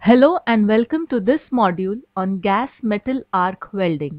Hello and welcome to this module on gas metal arc welding.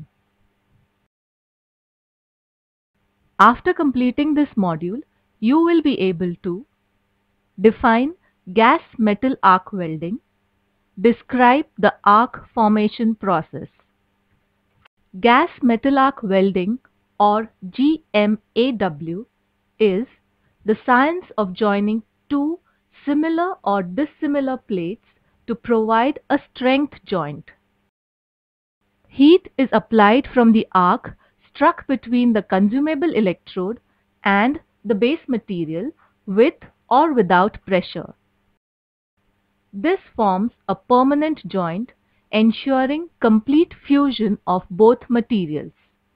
After completing this module, you will be able to define gas metal arc welding, describe the arc formation process. Gas metal arc welding, or GMAW, is the science of joining two similar or dissimilar plates to provide a strength joint. Heat is applied from the arc struck between the consumable electrode and the base material with or without pressure. This forms a permanent joint, ensuring complete fusion of both materials.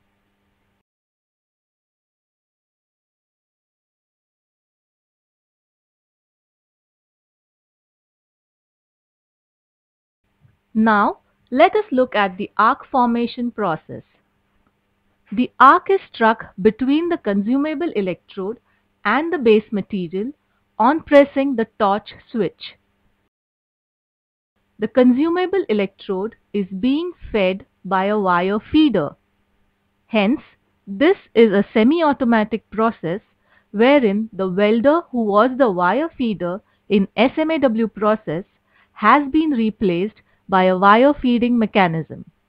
Now, let us look at the arc formation process. The arc is struck between the consumable electrode and the base material on pressing the torch switch. The consumable electrode is being fed by a wire feeder. Hence, this is a semi-automatic process wherein the welder who was the wire feeder in SMAW process has been replaced by a wire feeding mechanism.